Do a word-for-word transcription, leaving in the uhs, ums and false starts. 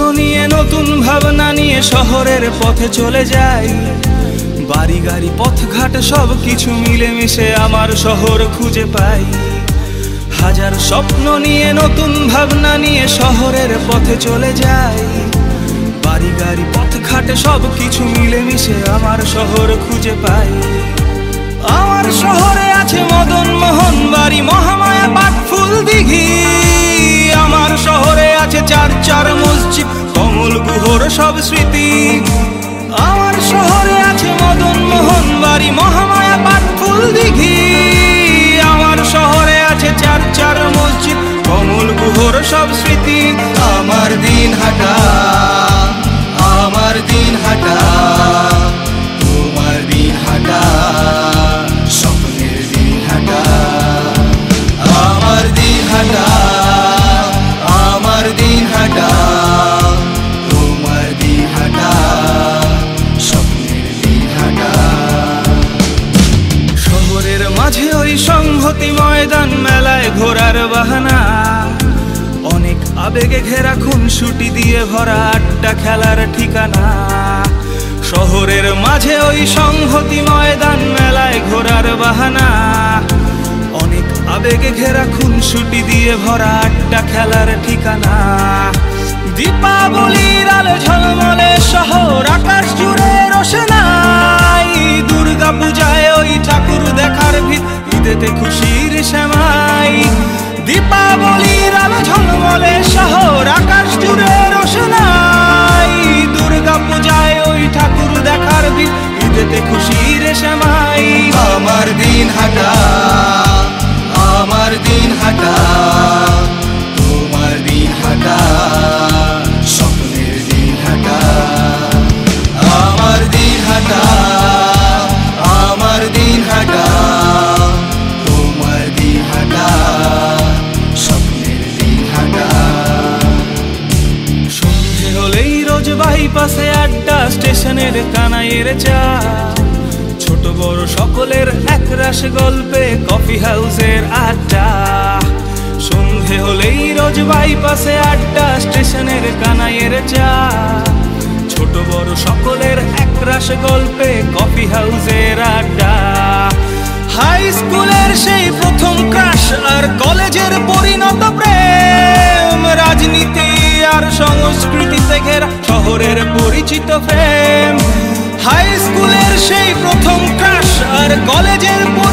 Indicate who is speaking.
Speaker 1: নিয়ে নতুন ভাবনা নিয়ে শহরের পথে চলে যাই। বাড়ি গাড়ি পথঘাট সব কিছু মিলেমিশে আমার শহর খুঁজে পাই। হাজার স্বপ্ন নিয়ে নতুন ভাবনা নিয়ে শহরের পথে চলে যাই। বাড়ি গাড়ি পথঘাট সব কিছু মিলেমিশে আমার শহর খুঁজে পাই। আমার শহরে আছে মদন মোহন বাড়ি, মহামায়া, পাটফুল দিঘি। আমার শহরে আছে চার চার মসজিদ, কমল গুহর সব স্মৃতি। আমার শহরে আছে মদন মোহন বাড়ি, মহামায়া, পাটফুল দিঘি। আমার শহরে আছে চার চার মসজিদ, কমল গুহর সব স্মৃতি। আমার দিন হাঁটা, আমার দিন হাঁটা, তোমার দিন হাঁটা, স্বপ্নের দিন হাঁটা। আমার দিন হাঁটা, আমার দিন হাঁটা, তোমার দিন হাঁটা, স্বপ্নের দিন হাঁটা। শহরের মাঝে ওই সংহতি ময়দান, মেলায় ঘোরার বাহানা, অনেক আবেগে ঘেরা খুনসুটি দিয়ে ভরা আড্ডা খেলার ঠিকানা। শহরের মাঝে ওই সংহতি ময়দান, মেলায় ঘোরার বাহানা, অনেক আবেগে ঘেরা খুনসুটি দিয়ে ভরা আড্ডা খেলার ঠিকানা। দীপাবলির আলো ঝলমলে শহর, আকাশ জুড়ে রোশনাই। দুর্গা পূজায় ওই ঠাকুর দেখার ভিড়, ঈদেতে খুশির সেমাই। দীপাবলির আলো ঝলমলে শহর, আকাশ জুড়ে রোশনাই। দুর্গা পূজায় ওই ঠাকুর দেখার ভিড়, ঈদেতে খুশির সেমাই। আমার দিন হাঁটা, আমার দিন হাঁটা, তোমার দিন হাঁটা, স্বপ্নের দিন হাঁটা। আমার দিন হাঁটা, আমার দিন হাঁটা, তোমার দিন হাঁটা, স্বপ্নের দিন হাঁটা। সন্ধে হলেই রোজ বাইপাসে আড্ডা, স্টেশনের কানাইয়ের চা। ছোট বড় সকলের একরাশ গল্পে কফি হাউসের আড্ডা। সন্ধে হলেই রোজ বাইপাসে আড্ডা, স্টেশনের কানাইয়ের চা। ছোট বড় সকলের একরাশ গল্পে কফি হাউসের আড্ডা। হাই স্কুলের সেই প্রথম ক্রাশ আর কলেজের পরিণত প্রেম, রাজনীতি আর সংস্কৃতিতে ঘেরা শহরের পরিচিত প্রেম। হাই স্কুলের সেই প্রথম ক্রাশ আর কলেজের